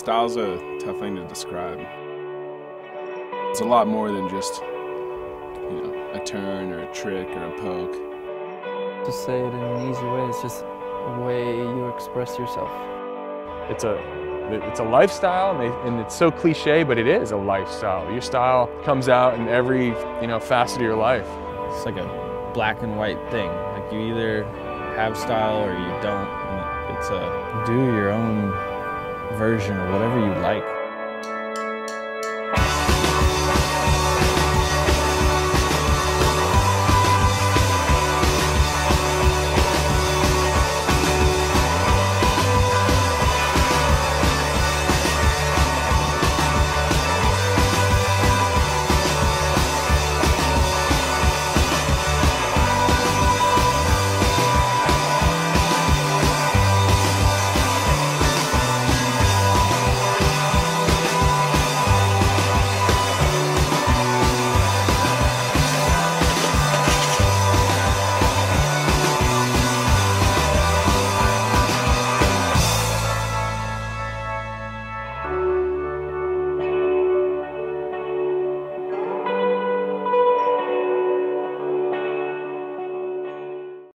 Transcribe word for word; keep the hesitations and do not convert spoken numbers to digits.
Style's a tough thing to describe. It's a lot more than just, you know, a turn or a trick or a poke. To say it in an easy way, it's just a way you express yourself. It's a, it's a lifestyle, and, they, and it's so cliche, but it is a lifestyle. Your style comes out in every, you know, facet of your life. It's like a black and white thing. Like you either have style or you don't. And it's a do your own version of whatever you like.